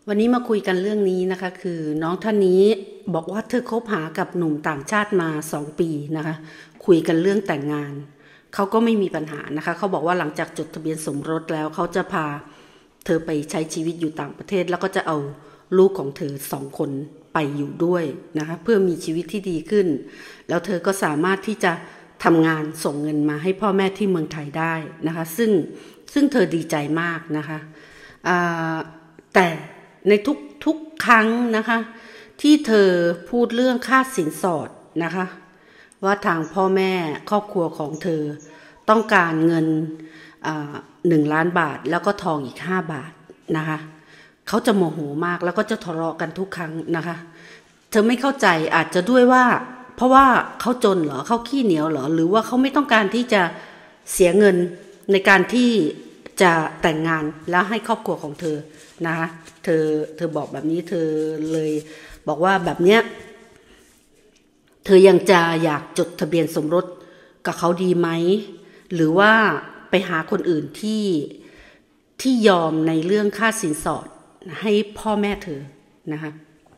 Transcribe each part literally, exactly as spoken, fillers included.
วันนี้มาคุยกันเรื่องนี้นะคะคือน้องท่านนี้บอกว่าเธอคบหากับหนุ่มต่างชาติมาสองปีนะคะคุยกันเรื่องแต่งงานเขาก็ไม่มีปัญหานะคะเขาบอกว่าหลังจากจดทะเบียนสมรสแล้วเขาจะพาเธอไปใช้ชีวิตอยู่ต่างประเทศแล้วก็จะเอาลูกของเธอสองคนไปอยู่ด้วยนะคะเพื่อมีชีวิตที่ดีขึ้นแล้วเธอก็สามารถที่จะทำงานส่งเงินมาให้พ่อแม่ที่เมืองไทยได้นะคะซึ่งซึ่งเธอดีใจมากนะคะแต่ในทุกทุกครั้งนะคะที่เธอพูดเรื่องค่าสินสอดนะคะว่าทางพ่อแม่ครอบครัวของเธอต้องการเงินหนึ่งล้านบาทแล้วก็ทองอีกห้าบาทนะคะเขาจะโมโหมากแล้วก็จะทะเลาะกันทุกครั้งนะคะเธอไม่เข้าใจอาจจะด้วยว่าเพราะว่าเขาจนเหรอเขาขี้เหนียวเหรอหรือว่าเขาไม่ต้องการที่จะเสียเงินในการที่จะแต่งงานแล้วให้ครอบครัวของเธอนะคะเธอเธอบอกแบบนี้เธอเลยบอกว่าแบบเนี้ยเธอยังจะอยากจดทะเบียนสมรสกับเขาดีไหมหรือว่าไปหาคนอื่นที่ที่ยอมในเรื่องค่าสินสอดให้พ่อแม่เธอนะคะ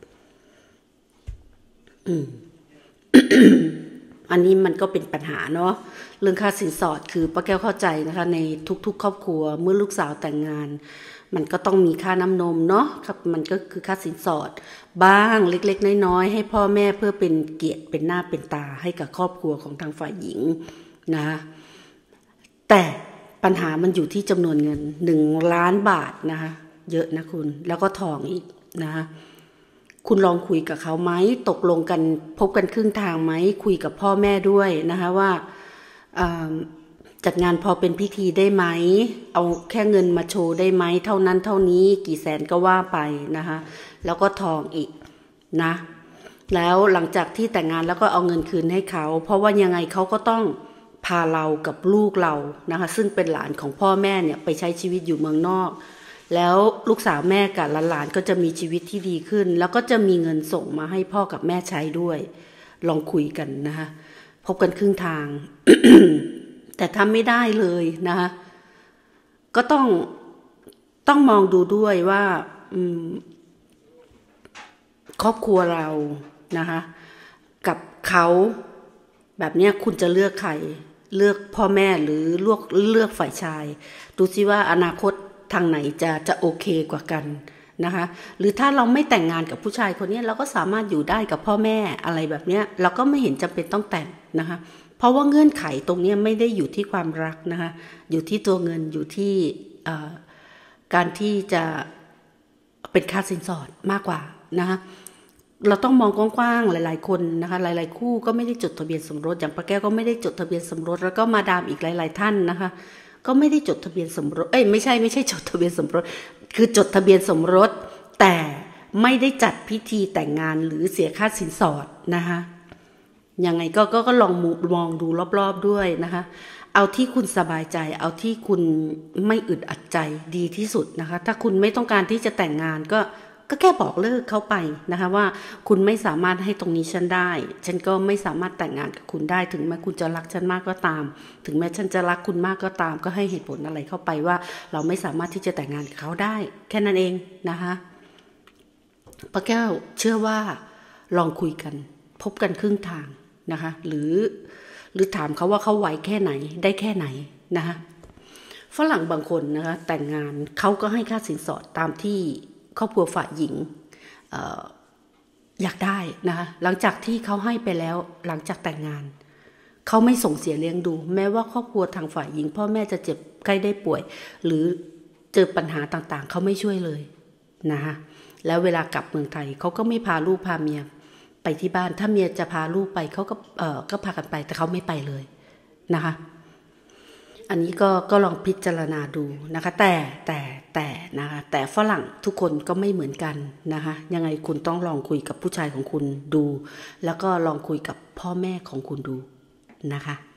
อืม อันนี้มันก็เป็นปัญหาเนาะเรื่องค่าสินสอดคือป้าแก้วเข้าใจนะคะในทุกๆครอบครัวเมื่อลูกสาวแต่งงานมันก็ต้องมีค่าน้ำนมเนาะครับมันก็คือค่าสินสอดบ้างเล็กๆน้อยๆให้พ่อแม่เพื่อเป็นเกียรติเป็นหน้าเป็นตาให้กับครอบครัวของทางฝ่ายหญิงนะแต่ปัญหามันอยู่ที่จำนวนเงินหนึ่งล้านบาทนะคะเยอะนะคุณแล้วก็ทองอีกนะคะคุณลองคุยกับเขาไหมตกลงกันพบกันครึ่งทางไหมคุยกับพ่อแม่ด้วยนะคะว่าจัดงานพอเป็นพิธีได้ไหมเอาแค่เงินมาโชว์ได้ไหมเท่านั้นเท่านี้กี่แสนก็ว่าไปนะคะแล้วก็ทองอีกนะแล้วหลังจากที่แต่งงานแล้วก็เอาเงินคืนให้เขาเพราะว่ายังไงเขาก็ต้องพาเรากับลูกเรานะคะซึ่งเป็นหลานของพ่อแม่เนี่ยไปใช้ชีวิตอยู่เมืองนอกแล้วลูกสาวแม่กับหลานๆก็จะมีชีวิตที่ดีขึ้นแล้วก็จะมีเงินส่งมาให้พ่อกับแม่ใช้ด้วยลองคุยกันนะคะพบกันครึ่งทาง แต่ทำไม่ได้เลยนะคะก็ต้องต้องมองดูด้วยว่าครอบครัวเรานะคะกับเขาแบบนี้คุณจะเลือกใครเลือกพ่อแม่หรือเลือกเลือกฝ่ายชายดูซิว่าอนาคตทางไหนจะจะโอเคกว่ากันนะคะหรือถ้าเราไม่แต่งงานกับผู้ชายคนนี้เราก็สามารถอยู่ได้กับพ่อแม่อะไรแบบนี้เราก็ไม่เห็นจำเป็นต้องแต่งนะคะเพราะว่าเงื่อนไขตรงนี้ไม่ได้อยู่ที่ความรักนะคะอยู่ที่ตัวเงินอยู่ที่การที่จะเป็นค่าสินสอดมากกว่านะคะเราต้องมองกว้างๆหลายๆคนนะคะหลายๆคู่ก็ไม่ได้จดทะเบียนสมรสอย่างป้าแก้วก็ไม่ได้จดทะเบียนสมรสแล้วก็มาดามอีกหลายๆท่านนะคะก็ไม่ได้จดทะเบียนสมรสเอ้ยไม่ใช่ไม่ใช่จดทะเบียนสมรสคือจดทะเบียนสมรสแต่ไม่ได้จัดพิธีแต่งงานหรือเสียค่าสินสอดนะคะยังไงก็ก็ก็ลองมองดูรอบๆด้วยนะคะเอาที่คุณสบายใจเอาที่คุณไม่อึดอัดใจดีที่สุดนะคะถ้าคุณไม่ต้องการที่จะแต่งงานก็ก็แค่บอกเลิกเขาไปนะคะว่าคุณไม่สามารถให้ตรงนี้ฉันได้ฉันก็ไม่สามารถแต่งงานกับคุณได้ถึงแม้คุณจะรักฉันมากก็ตามถึงแม้ฉันจะรักคุณมากก็ตามก็ให้เหตุผลอะไรเข้าไปว่าเราไม่สามารถที่จะแต่งงานกับเขาได้แค่นั้นเองนะคะป้าแก้วเชื่อว่าลองคุยกันพบกันครึ่งทางนะคะหรือหรือถามเขาว่าเขาไหวแค่ไหนได้แค่ไหนนะคะฝรั่งบางคนนะคะแต่งงานเขาก็ให้ค่าสินสอดตามที่ครอบครัวฝ่ายหญิง อ, อยากได้นะคะหลังจากที่เขาให้ไปแล้วหลังจากแต่งงานเขาไม่ส่งเสียเลี้ยงดูแม้ว่าครอบครัวทางฝ่ายหญิงพ่อแม่จะเจ็บใกล้ได้ป่วยหรือเจอปัญหาต่างๆเขาไม่ช่วยเลยนะคะแล้วเวลากลับเมืองไทยเขาก็ไม่พาลูกพาเมียไปที่บ้านถ้าเมียจะพาลูกไปเขาก็เออก็พากันไปแต่เขาไม่ไปเลยนะคะอันนี้ก็ก็ลองพิจารณาดูนะคะแต่แต่แต่นะคะแต่ฝรั่งทุกคนก็ไม่เหมือนกันนะคะยังไงคุณต้องลองคุยกับผู้ชายของคุณดูแล้วก็ลองคุยกับพ่อแม่ของคุณดูนะคะ